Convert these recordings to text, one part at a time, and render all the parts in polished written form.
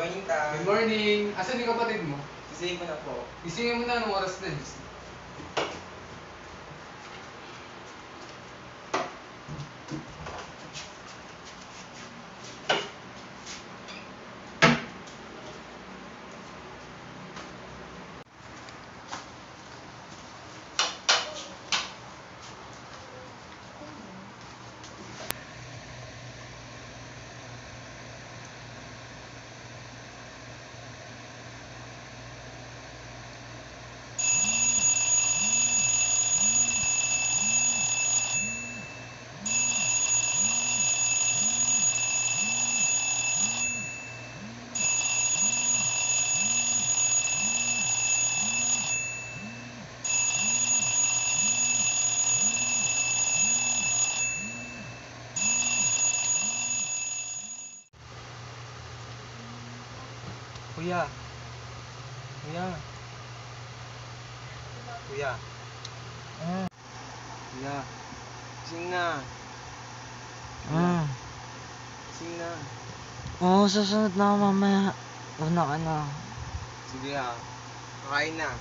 morning, Ta. Good morning! Asan yung kapatid mo? Gisingin ko na po. Gisingin mo na, anong oras na? Kuya. Kuya. Kuya. Kuya. Gising na. Gising na. Oo, susunod na ako mamaya. Una ka na. Sige ha. Kakain na.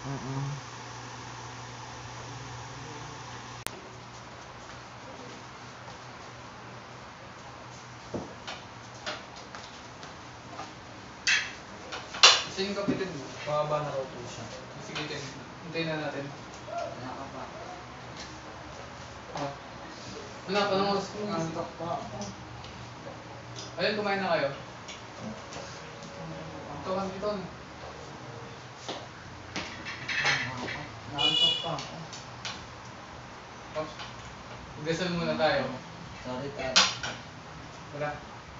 Asan yung kapatid mo? Pababa na raw po siya. Sige, hintayin na natin. Ah. Wala pa, anong oras mo? Antok pa ako. Ayun, kumain na kayo. Antokan dito. Naantok pa ako. Magdasal muna tayo. Sorry, Tat. Wala.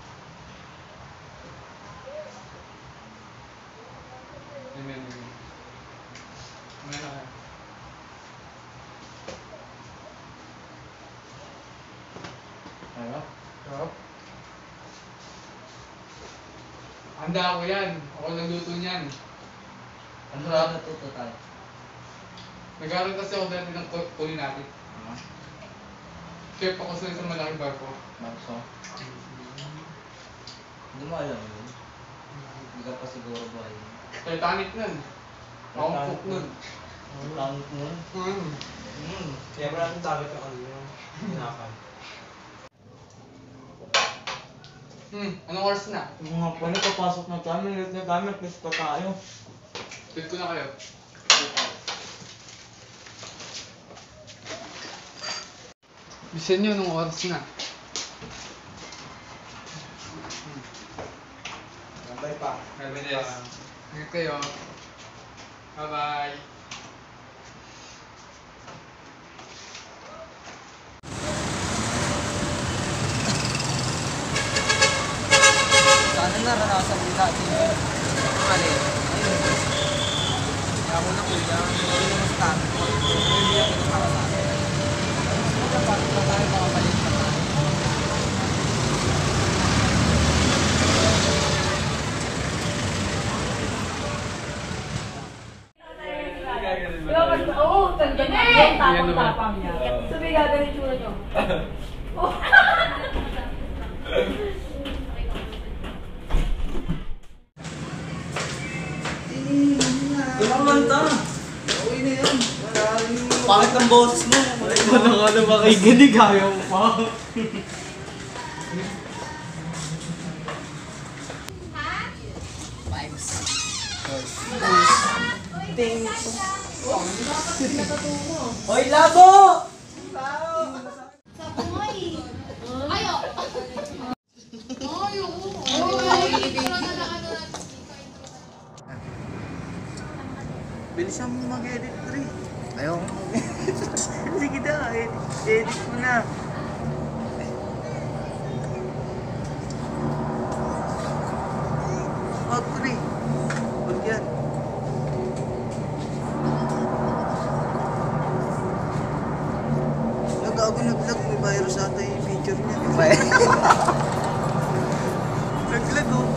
Amen. Kumain na kayo. Ano? Sarap. Handa ako yan. Ako nagluto niyan. Ano na natuto tayo? Nag-aaral kasi ako dati ng culinary. Chef ako sa isang malaking barko. Bakso? Hindi mo alam yun? Hindi ka pa siguro buhay yun. Titanic nun. Ako ang cook nun. Ang langit nun? Kaya pala natin dagat yung ano yung hinakan. Anong oras na? Yung mga pala, papasok na kami. Late na kami. Please pa tayo. Tweet ko na kayo. Bisan nyo anong oras na? Gantay pa. Ingat kayo. Bye-bye. Sana naranasan din natin yun. Alin? Ayun. Kaya ako na kuya. Hindi naman sa tayo. Hindi ako para sa akin. Hindi pa tayo makabalik sa tayo. Oo, tagyan na. Yung tapang-tapang niya. Sabi gagawin tsura nyo. Kumanta! Okay na yan. Pangit ang boses mo. Wala ka na makikinig. Ayaw mo pa. Vibes. Thanks. Hoy, labo! Bilisan mo mag-edit, Tri. Ayaw ko mag-edit. Sige na, edit mo na. Oh, Tri. Huwag yan. Nag-ako nag-vlog, may virus ata yung picture niya. Nag-vlog, oh.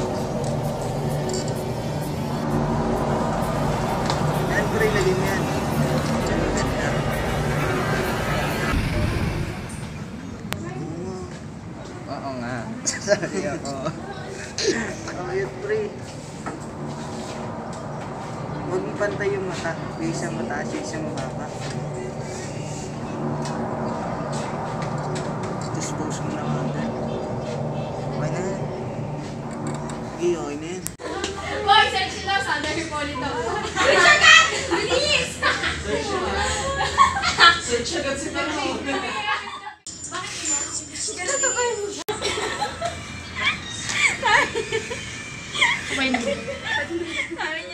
Yan, Pre, lagyan mo yan. Oo nga. Sorry ako. Ayun, pre. Huwag mo pantay yung mata. Yung isang mataas, yung isang mababa. Dispose mo na agad. Okay na yan. Okay, okay na yan. Boy, search nyo lang sa Harry Potter daw. Search agad! Bilis! Search agad si Taro. Ganito kayo. Sabi niya.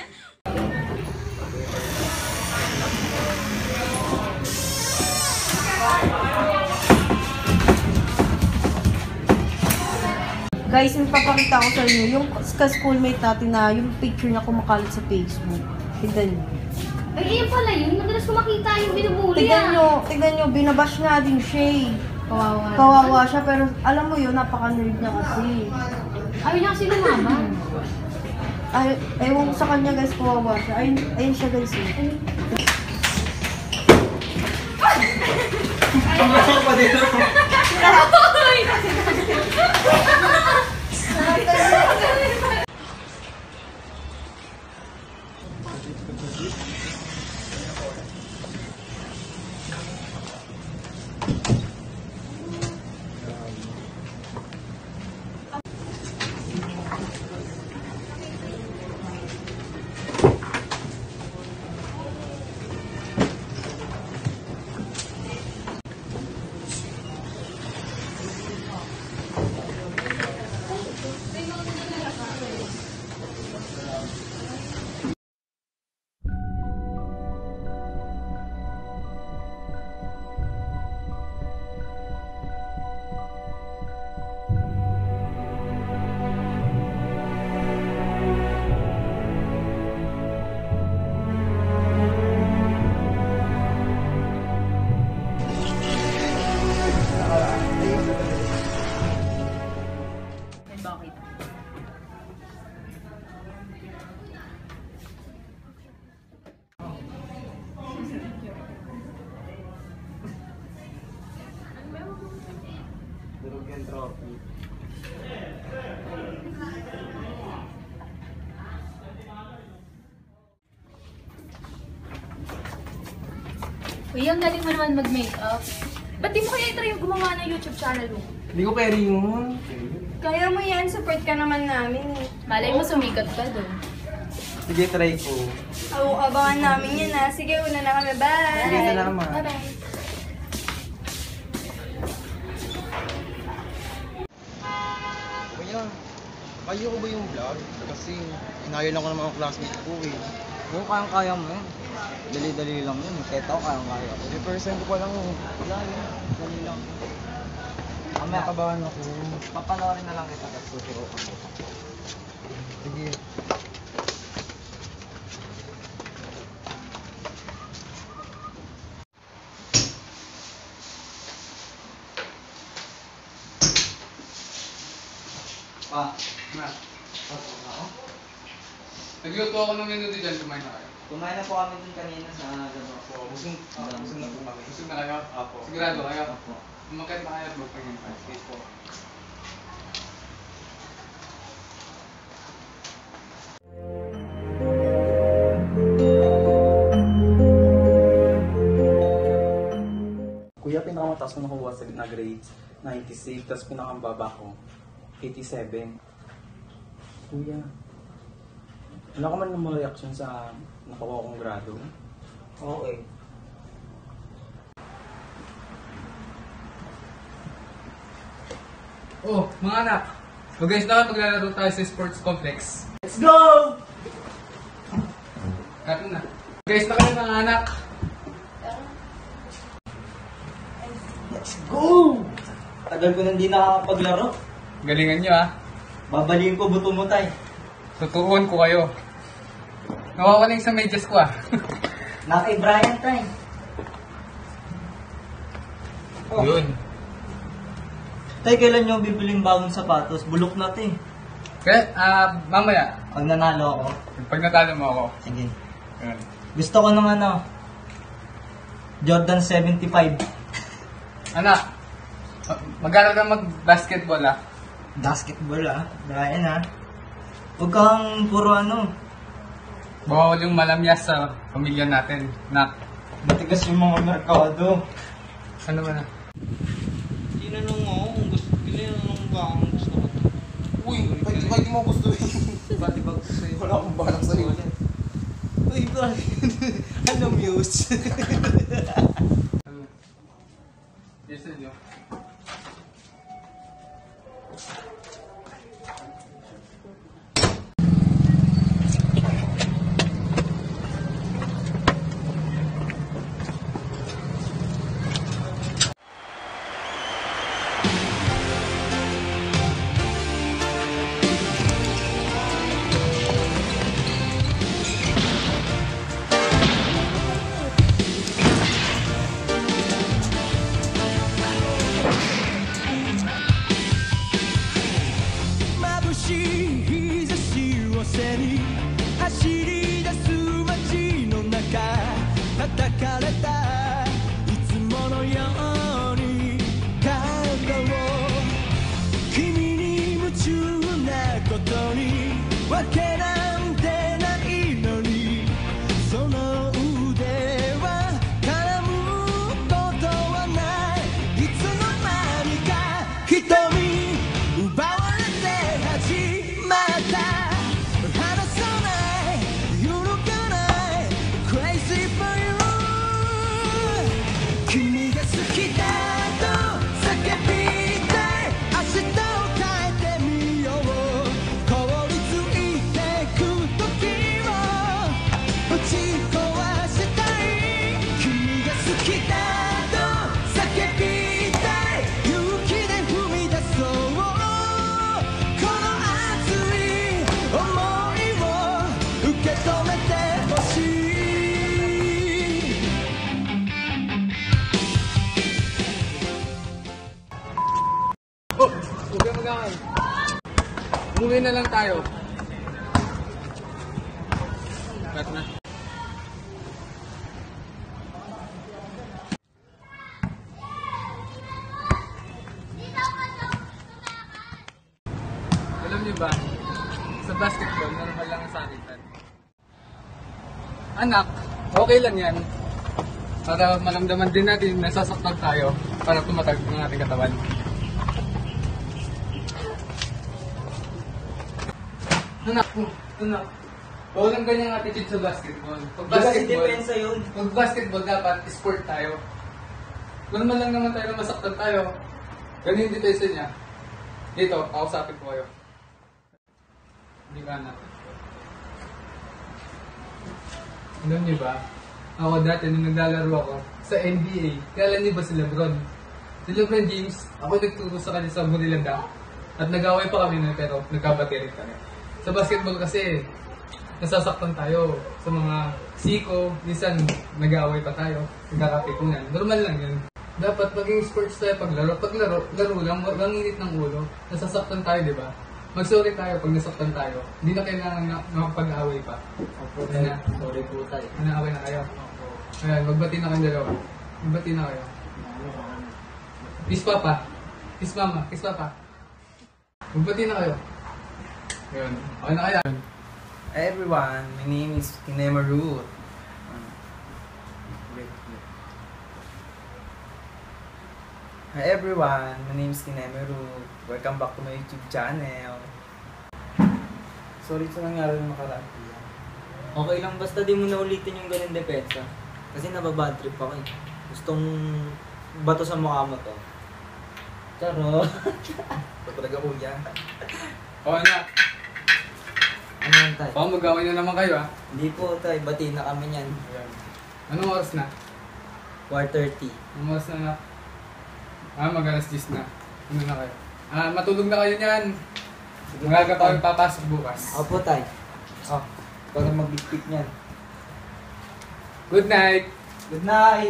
Guys, may papakita ko sa inyo yung ka-schoolmate natin na yung picture niya kumakalat sa Facebook. Tignan niyo. Ay, ayun pala yun. Madalas ko makita yung binubuli Tignan niyo, binabash nga din siya eh. Kawawa siya, pero alam mo yun, napaka-nerd niya kasi. Ayaw niya kasi lumaban. Ay, ewan ko sa kanya guys, kawawa siya. Ayun siya guys eh. Pumasok pa dito. Durog yung trophy. Uy, ang galing mo naman mag-makeup. Ba't di mo kaya i-try yung gumawa ng YouTube channel mo? Hindi ko pwede yun. Kaya mo yan, support ka naman namin eh. Malay mo sumikat ka doon. Sige, try ko. Abangan namin yan ha. Sige, una na kami. Bye! Sige, salamat. Bye-bye. Kuya, kaya ko ba yung vlog? Kasi inaya lang ko ng mga classmate ko eh. Oo, kayang-kaya mo yan. Dali-dali lang yun. Kahit ako kayang-kaya ko. 3% ko pa lang yun. Wala yun. Dali lang. Nakabahan ako. Papanoorin na lang kita at tuturo ko. Sige. Pa, Na. Nagluto ako ng menu dyan, kumain na kayo. kumain na po kami dun kanina sa labas. Busog na po kami. Busog na kayo? Apo. Sigurado kayo? Opo. Umakit na kayo at magpangin pa. Sige po. Kuya, pinakamataas ko nakuha na grade 96, tapos pinakambaba ko 87. Kuya, wala ka man ng mga reaction sa nakuha kong grado? Okay. Oh, mga anak. So guys, dapat maglalaro tayo sa sports complex. Let's go! Cut na. Guys, na kayo mga anak. Let's go! Tagal ko nang di nakakapaglaro. Galingan nyo ah. Babaliin ko buto mo tay. Tuturuan ko kayo. Nawawaling sa medyas ko ah. Na kay Brian tay. Oh. Yun. Tay, kailan nyo bibiling bagong sapatos? Bulok na to eh. Kaya, mamaya, Pag nanalo ako. pag natalo mo ako, Sige. yun. Gusto ko ng ano, Jordan 75. Anak, mag-aaral ka mag-basketball ah. Basketball Brian Huwag kang puro Bawal yung malamyas sa pamilya natin. Nak, matigas yung mga merkado. ano ba na? Tinanong mo kung gusto, tinanong ba kung gusto ko. Uy, pwede mo gusto Pati ba gusto sa'yo? Wala akong balak sa'yo. Uy, ano muse? Ano? Yes, sir. Oh! Huwag kang mag-aaway. Umuwi na lang tayo. Cut na. Alam niyo ba, sa basketball, normal lang ang sakitan. Anak, okay lang yan. Para maramdaman din natin na sasaktan tayo para tumatag ng ating katawan. Anak, bawal ang ganyang attitude sa basketball. Pag basketball, dapat sport tayo. Normal lang naman tayo na masaktan tayo. Ganyan dito sa niya. Dito, kausapin ko kayo. Hindi ka anak. Alam niyo ba, ako dati nung naglalaro ako sa NBA, kailan niyo ba si Lebron? Si Lebron James, ako nagturo sa kanya sa Manila Dunk. At nag-away pa kami nun, pero nagkabatirin kami. Sa basketball kasi, nasasaktan tayo sa mga siko, minsan nag-aaway pa tayo, nagkakapipunan. Normal lang yun. Dapat maging sports tayo paglaro. Paglaro, laro lang, walang init ng ulo. Nasasaktan tayo, di ba? Mag-sorry tayo pag nasaktan tayo. Hindi na kailangan na makapag-aaway pa. Opo, sorry po tayo. Naaway na kayo. Ayan, magbati na kayong dalawa. Magbati na kayo. Kiss papa. Kiss mama. Kiss papa. Magbati na kayo. Ayan. Okay na kaya. Hi everyone, my name is Kinema Ruth. Hi everyone, my name is Kinema Ruth. Welcome back to my YouTube channel. Sorry sa nangyari ng nakaraan. Okay lang, basta di mo na ulitin yung ganun depensa. Kasi nababad trip ako Gustong bato sa mukha mo to. Charo. Ito talaga kuya. Okay na. Ano yan tayo? Baka mag-away na naman kayo Hindi po tayo, bati na kami niyan. Ayan. Anong oras na? 4:30. Anong oras na? Mag-alas 10 na. Ano na kayo? Matulog na kayo niyan. Magaga pa kami papasok bukas. Opo tayo. Para mag-big niyan. Good night! Good night!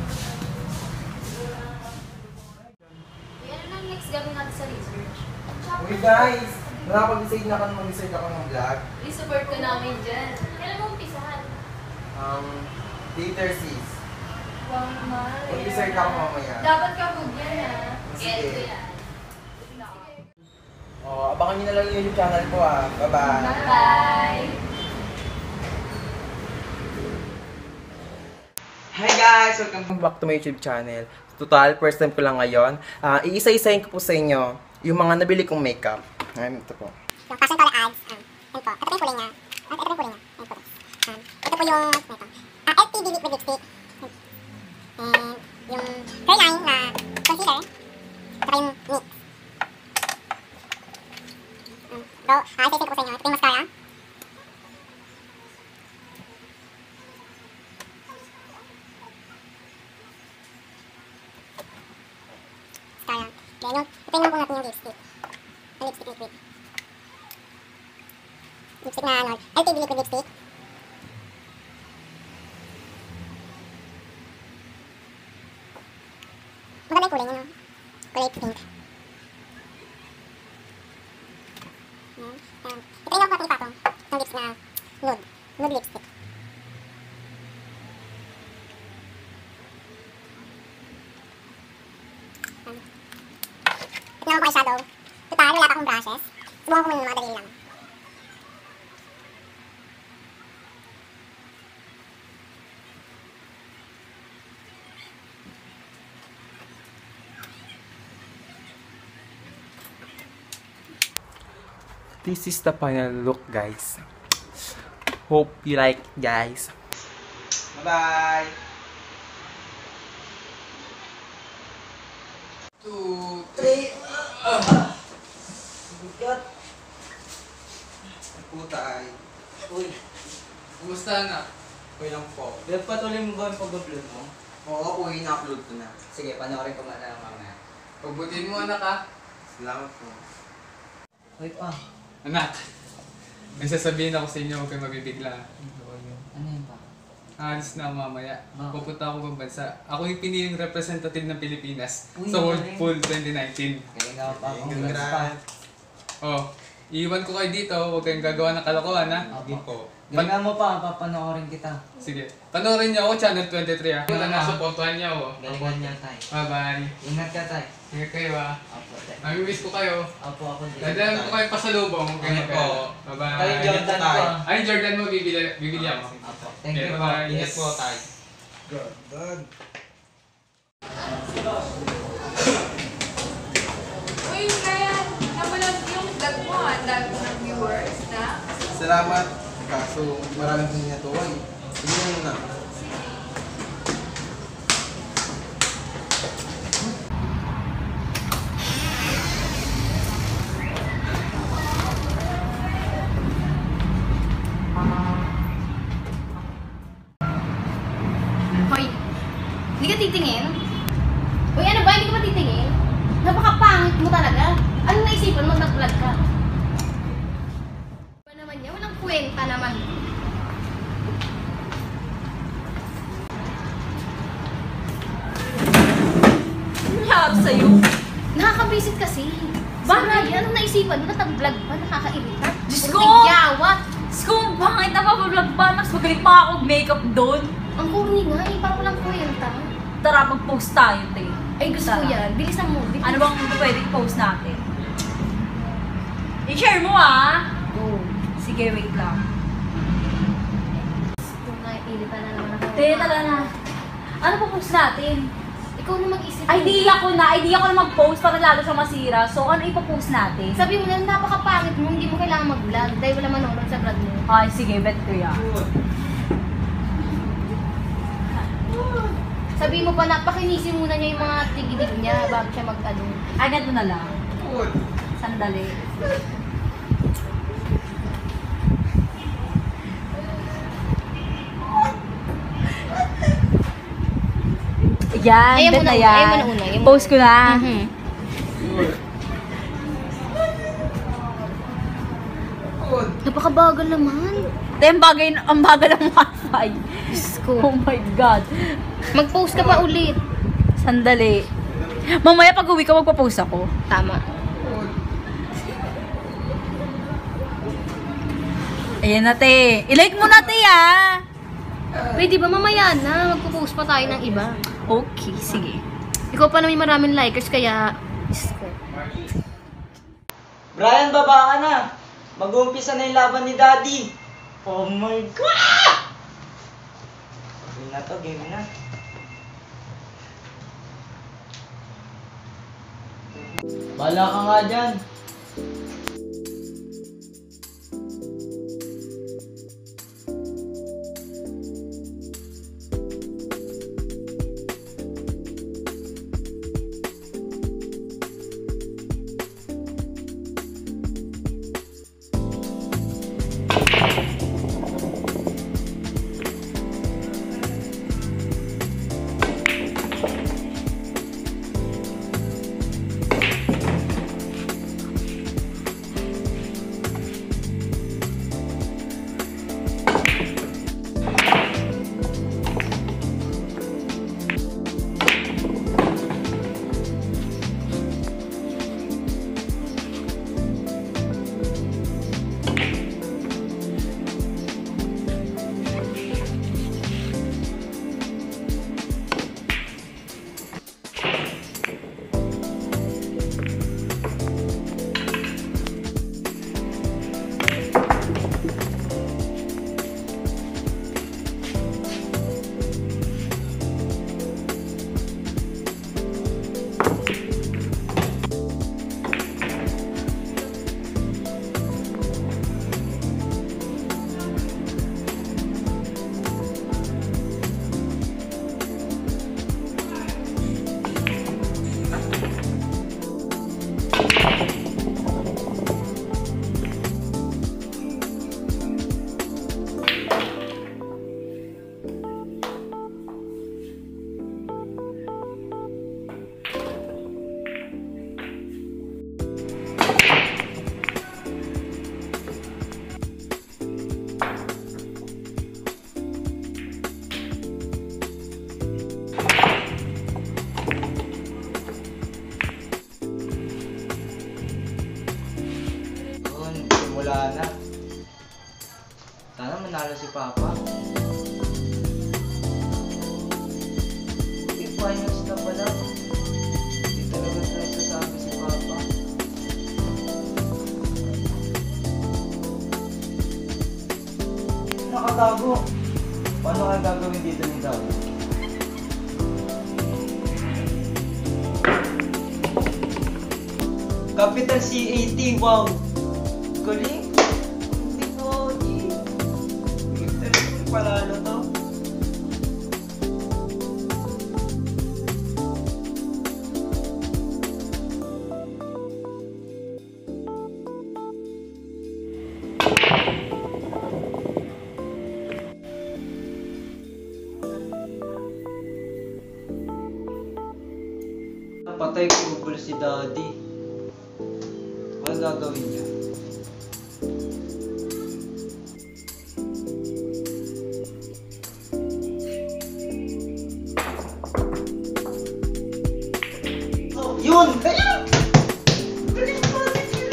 Ano nang next gawin natin sa research? Uy guys, nakapag-decide na ako na mag-decide ako ng vlog. I-support ka namin dyan. Kailan mo umpisahan? Later sis. Wow, mahal. Mag-decide ako mamaya. Dapat ka hug yan ha. Sige. Get ko yan. Abangan nyo na lang yung YouTube channel ko Bye-bye. Bye! Hi guys! Welcome back to my YouTube channel. Total, first time ko lang ngayon. Iisa-isahin ko po sa inyo yung mga nabili kong makeup. Ito po. Yung fashion color ads. Yan po. Ito po yung kulay niya. Ito po yung kulay niya. Yan po. Ito po yung LTV liquid lipstick. And yung Careline na concealer. Ito pa yung NYX. So, isa-isahin ko po sa inyo. Ito yung mascara. Mascara. Then yung, ito yung po natin yung lipstick. Yung lipstick liquid. Lipstick na ano, LTV liquid lipstick. Maganda yung kulay niya, no? Kulay pink. Ayan. Ito yung natin ipatong. Yung lips na nude. Nude lipstick. Ayan. Ito naman po ay shadow. Total, wala pa akong brushes. Subukan ko muna yung mga daliri lang. This is the final look, guys. Hope you like it, guys. Bye-bye! 2, 3. Bigat. Puta ay. Uy. kumusta na? Okay lang po. Patuloy mo ba yung pag-upload mo? Oo po, ina-upload ko na. Sige, panoorin ko muna mamaya. Pagbutin mo anak ha. Salamat po. Wait pa. Anak, may sasabihin ako sa inyo, huwag kayo mabibigla. Ano yun pa? Aalis na ako mamaya. Bakit? Pupunta ako ng bansa. Ako yung piniling representative ng Pilipinas Uy, sa World galing. Pool 2019. Kaya nga pa ako. Congrats. Oh, iiwan ko kayo dito. Huwag kayong gagawa ng kalokohan ha. Opo. Oh. Galingan mo pa, papanoorin kita. Sige. Panoorin niyo ako, Channel 23 ha. Punta na, supportuhan niyo ako. Galingan niya tayo. Bye-bye. Ingat ka tayo. Ingat kayo ha. Opo, tayo. Mamimiss ko kayo. Opo, ako din. Dadaan ko kayo pasalubong. Huwag kayong Opo. mag-alala. Bye-bye. Tayo Jordan ko. Ay, Jordan mo, bibili ako. Opo. Thank you po. Bye-bye. Ingat po tayo. Good. Uy, kaya namulat yung vlog mo ha. Ang dami ng viewers na. Salamat. Kaso maraming hindi natuwa eh. Sige na muna. Hoy, hindi ka titingin? Hoy, ano ba? Hindi ka ba titingin? Napakapangit mo talaga. Ano naisipan mo? Nag-vlog ka. Ba naman yan? Walang kwenta naman. Ano nangyari sa'yo? Nakakabisit kasi. Bakit? Anong naisipan mo? Nag-vlog pa? Nakakairita? Diyos Puro ko! tigyawa. Skong, bakit napapablog pa? Mas magaling pa ako makeup doon. Ang corny nga eh. Parang walang kwenta. Tara, mag-post tayo, te. Ay, gusto ko yan. Bilisan mo. Bilis. Ano bang pwedeng post natin? I-share mo ah! Go. Sige, wait lang. Kung naipilitan na naman ako. Te, tala na. Ano po post natin? Ikaw na mag-isip. Idea ko na mag-post para lalo siya masira. So, ano ipopost natin? Sabi mo na, napakapangit mo. Hindi mo kailangan mag-vlog. Dahil wala manonood sa vlog mo. Ay, sige, bet ko yan. Sabi mo pa, napakinisin muna niya yung mga tigidig niya bago siya mag-ano. Agad mo na lang. Sandali. Yan, Ayaw mo bet na na una, yan. ayaw mo na una, ayaw mo Post ko na. Mhm. Napakabagal naman. Ito yung ang bagay ng wifi. Diyos ko. Oh my God. Mag-post ka pa ulit. Sandali. Mamaya pag uwi ka, magpo-post ako. Tama. Ayan na, te. I-like mo na, te, ah. Pwede ba mamaya na? Magpo-post pa tayo ng iba. Okay, sige. Ikaw pa naman maraming likers kaya... Brian, baba ka na. Mag-uumpisa na yung laban ni Daddy. Oh my God! Game na to, game na. Bala ka nga dyan. Wala na. Sana manalo si Papa. Finals na pala. Hindi talaga nagsasabi si Papa. Nakatago. Paano kaya gagawin dito ni Dago? Capital CAT, wow! Galing! Hindi ko, hindi talagang panalo to. Napatay ko si Daddy. Ano gagawin niya? Yun! Kaya! Galing mo!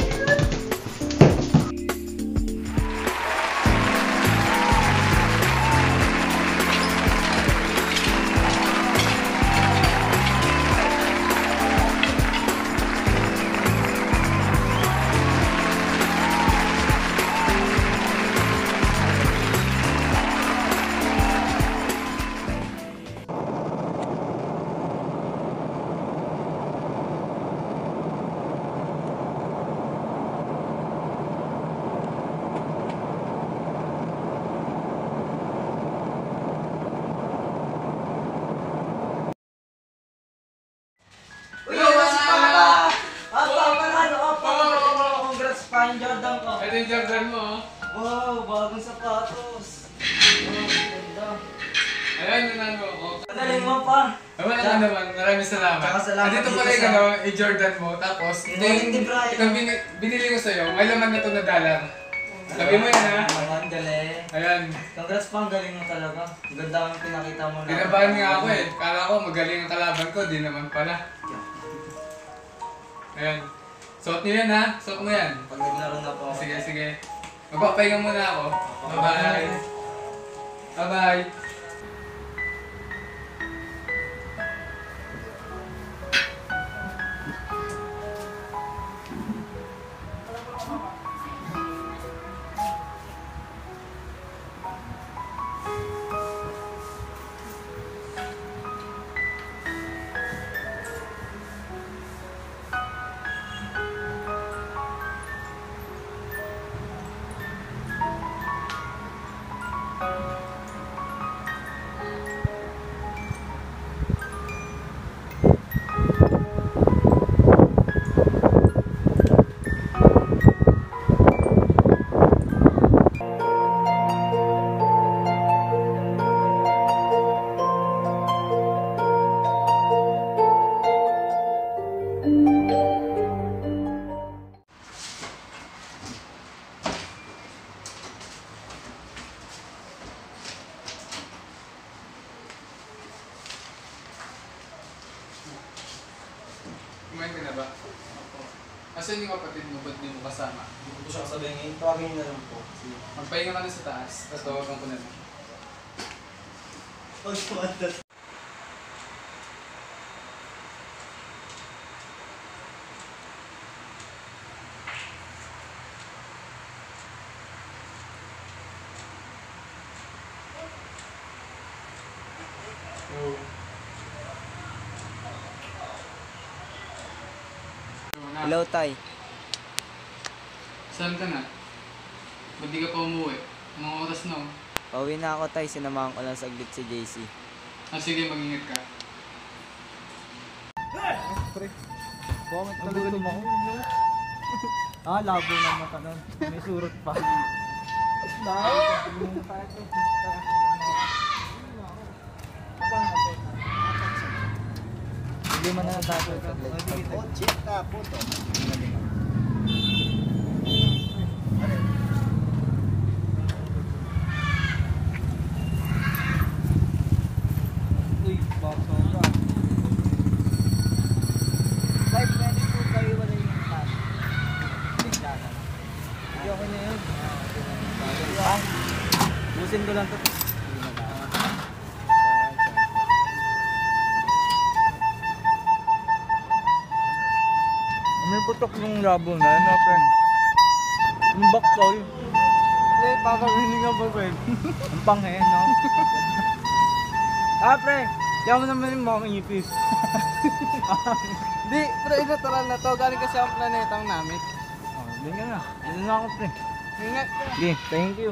Jordan ko. Ito yung Jordan mo, oh. Wow, bagong sapatos. Wow, ganda. Ayan, nanan mo. Oh. Galing mo pa. Wala ka naman. Maraming salamat. Tsaka salamat Dito pala dito yung sa- i-Jordan mo. Tapos, Hindi, Brian. itong binili ko sa'yo. May laman na ito na dollar. Sabi mo yan, ha? Ayan, galing. Ayan. Congrats pa, ang galing mo talaga. Ganda ang pinakita mo na. Kinabahan nga ako eh. Kala ko magaling ang kalaban ko. Di naman pala. Ayan. Suot niyo yan, ha? Suot mo yan. Pag naglaro na po ako. Sige, sige. Magpapahinga muna ako. Bye-bye. Bye-bye. Kumain ka na ba? Opo. Asan yung kapatid mo? Ba't di mo kasama? Hindi ko siya kasabihin ngayon. Tawagin niyo na lang po. Sige. Magpahinga ka na sa taas. Tapos tawagan ko na lang. Hello, Tay. Saan ka na? Ba't di ka pa umuwi? Anong oras na? Pauwi na ako, Tay. Sinamahan ko lang saglit si JC. Sige, mag-ingat ka. Pre, bakit talaga mo? Labo na mata nun. May surot pa. Hindi mo na natapos saglit. Chita, puto. Uy, bakso ka. Live, pwede po kayo wala yung task. Tingnan. Hindi ako na yun. Busin ko lang ito. May putok yung labo na, ano, friend? Yung baktol. Hindi, pakarinig ka ba, friend? Ang panghe, no? Pre! Kaya mo naman yung mga ngipis. Di, pre, natural na to. Galing kasi ang planetang namin. Hindi nga na. Ito na ako, pre. Ingat. Di, thank you.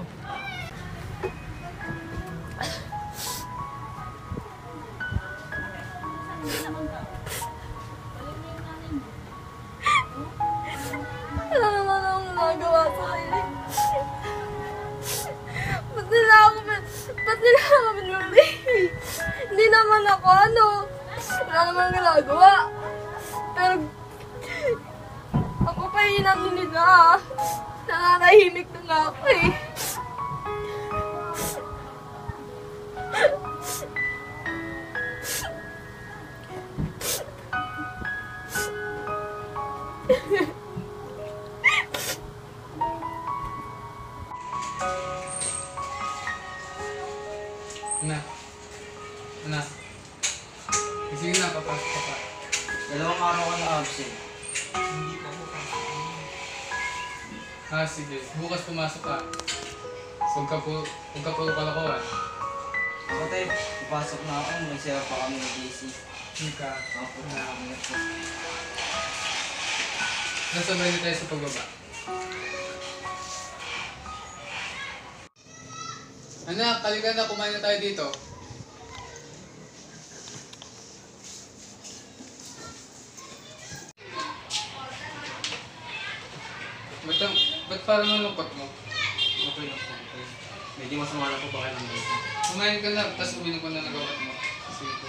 Wala naman akong nagawa sa kanila. Ba't nila ako pinuli? Hindi naman ako, wala naman ginagawa. Pero, ako pa inamin nila. Nakakahimik na nga ako eh. Anak. Sige na, papasok ka pa. Dalawang araw ka na absent. Hindi pa sige. Bukas pumasok ka. Huwag ka po kalakuan. Ako, tayo, ipasok na ako. May sira pa kami ng JC. Hindi ka. Ako na. Nasabay na tayo sa pagbaba. Anak, halika na. Kumain na tayo dito. Ba't parang nalungkot mo? Okay na po. Okay. Medyo masama na po ba kayo ng dito? Kumain ka na, tapos uminom ko na nagawat mo. Sige po.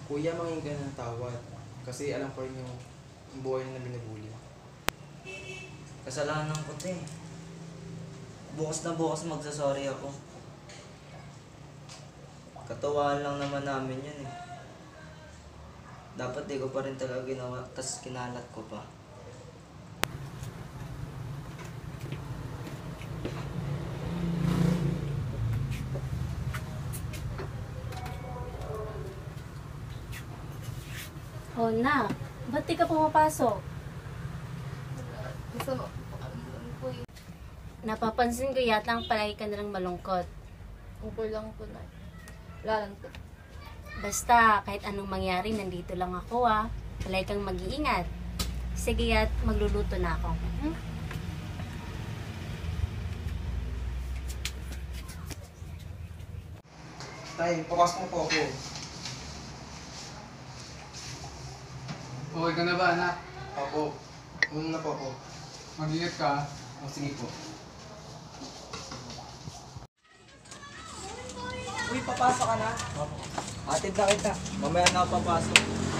Kuya, mangingin ka ng tawad. Kasi alam ko rin yung buhay na binubuli. Kasalanan ko 'to eh. Bukas na bukas magsasorry ako. Katawaan lang naman namin yun eh. Dapat di ko pa rin talaga ginawa, tas kinalat ko pa. Oh, na. Ba't di ka pumapasok? Gusto mo. Napapansin ko yata ang palagi ka nalang malungkot. Okay lang po na. Wala lang po. Basta, kahit anong mangyari, nandito lang ako ah. Palagi kang mag-iingat. Sige at magluluto na ako. Hmm? Tay, papasok mo po ako. Okay ka na ba, anak? Opo. Una na po ako. Mag-ingat ka. O, sige po. Uy, papasok ka na? Opo. Atid na kita. Mamaya na ako papasok.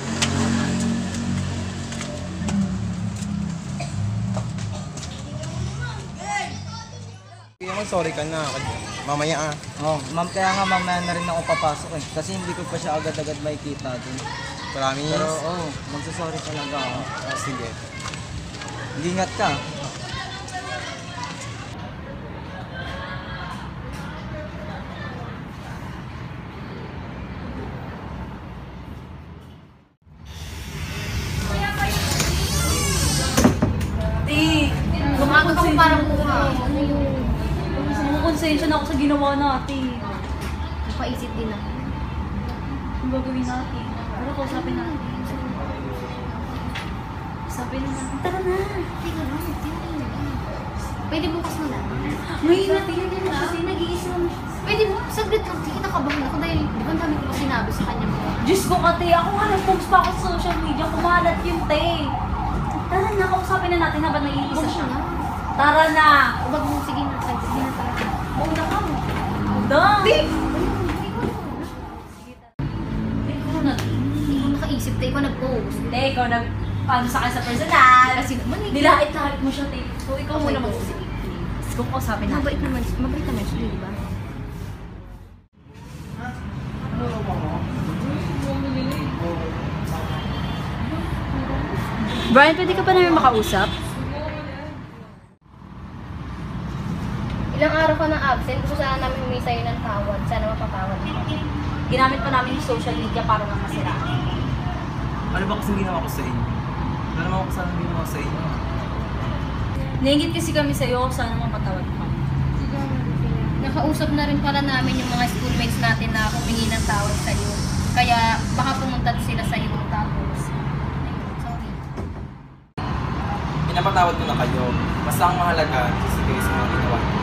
Kaya naman, sorry ka na. Mamaya ah. Oh, ma'am, kaya nga mamaya na rin ako papasok eh. Kasi hindi ko pa siya agad-agad makikita dun. Promise? Pero magsasorry talaga ako. Ah, sige. Ingat ka. Gumaga ka mo parang buha. Konsensya na ako sa ginawa natin. Napaisip din ako. Ang gagawin natin. Ano kausapin natin? Sabi na natin, tara na. Teka lang, pwede bukas na lang. Ngayon natin yun Kasi nag-iisip. Pwede mo, saglit lang. Sige, nakabahan ako dahil di ba ang dami ko pa sinabi sa kanya. Diyos ko kate, ako nga nag-post pa ako sa social media, kumalat yung te. Tara na, kausapin na natin habang nag-iisa siya. Tara na. Wag mo, sige na. Sige na talaga. Una ka mo. Una. Ikaw nakaisip, te. Ikaw nag-post. Te, ikaw ano sa akin sa personal. Kasi naman, Nilait-lahit mo siya, te. So, ikaw Okay, muna go. mag-sige. Let's go, kausapin natin. Mabait naman siya, di ba? Brian, pwede ka pa namin makausap? Ilang araw ka na absent, gusto sana namin humingi sa'yo ng tawad. Sana mapatawad ka. Ginamit pa namin yung social media para lang masiraan. Ano ba kasing ginawa ko sa inyo? Ano naman ako sana ginawa sa inyo? Naingit kasi kami sa'yo, sana mapatawad ka. Nakausap na rin pala namin yung mga schoolmates natin na humingi ng tawad sa'yo. Kaya baka pumunta sila sa'yo tapos. Sorry. Pinapatawad ko na kayo. Basta ang mahalaga, kasi kayo sa mga ginawa niyo.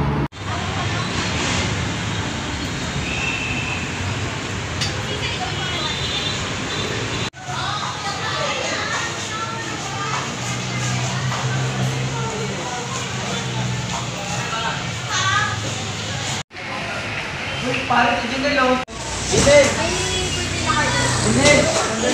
Parang si Jingle oh. Jingle! Jingle!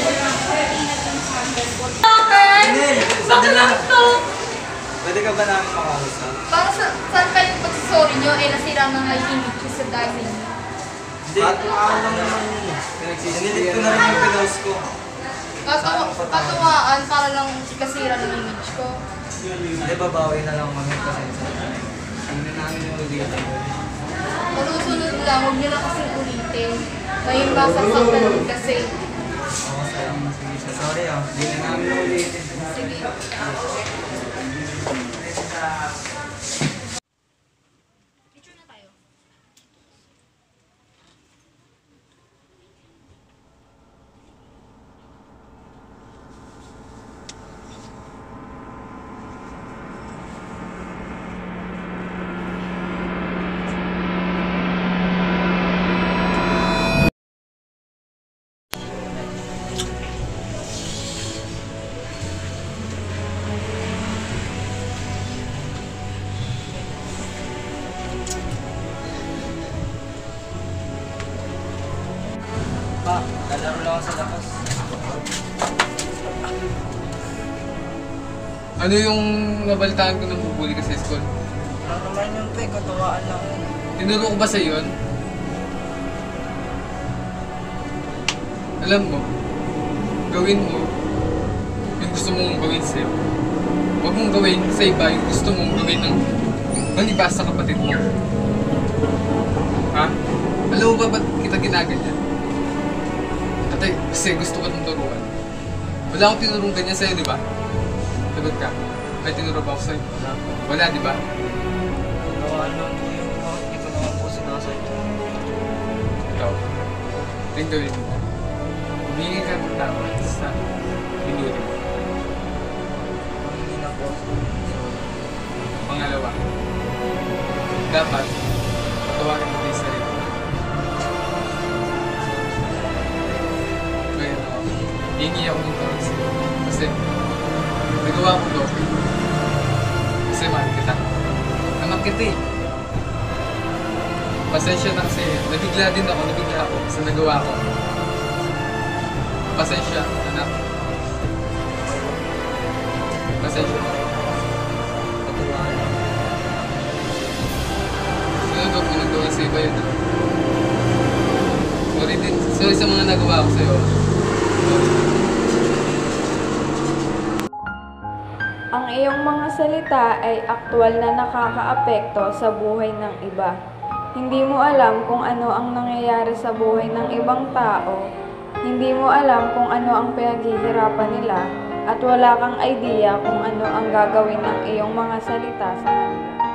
Bakit lang to? Pwede ka ba namin makausap? Para saan kayo pagsasorry nyo, nasira na nga yung image ko sa dahil sa inyo. Hindi. Patuwaan lang naman yun. Dinilit ko na rin yung pinost ko. Katuwaan para lang ikasira ng image ko. Hindi, babawi na lang kami kasi hindi na namin yung ulitin. Malusunod lang, huwag nyo na kasi ulitin. Ngayon ba sasaktan kasi. Oo, sige. Sorry ah. Hindi na namin yung ulitin. Sige. Picture na tayo. Ano yung nabalitaan ko ng bubuli ka sa school? Wala naman yun, te. Katuwaan lang. Tinuro ko ba sa yun? Alam mo, gawin mo yung gusto mong gawin sa'yo. Huwag mong gawin sa iba yung gusto mong gawin ng iba sa kapatid mo. Ha? Alam mo ba ba't kita ginaganyan? Ate, kasi gusto ko itong turuan. Wala akong tinurong ganyan sa'yo, di ba? Sagot ka. May tinuro ba ako sa'yo? Wala, di ba? Katuwaan lang po yung hindi ko naman po sinasadya. Ikaw, ito yung gawin mo. Humingi ka ng tawad sa pinuri mo. Hindi na po. Pangalawa, dapat patawarin mo din sa sarili mo. Kaya ako, hihingi ako ng tawad sa'yo. Kasi, nagawa ko to. Kasi mahal kita. Anak kita eh. Pasensya na kasi, nabigla ako sa nagawa ko. Pasensya, anak. Pasensya. Katuwaan lang. Sunod ko kung nagawa sa iba yun. Sorry din. Sorry sa mga nagawa ko sa'yo. Sorry. Ang iyong mga salita ay aktwal na nakakaapekto sa buhay ng iba. Hindi mo alam kung ano ang nangyayari sa buhay ng ibang tao. Hindi mo alam kung ano ang pinaghihirapan nila at wala kang idea kung ano ang gagawin ng iyong mga salita sa kanila.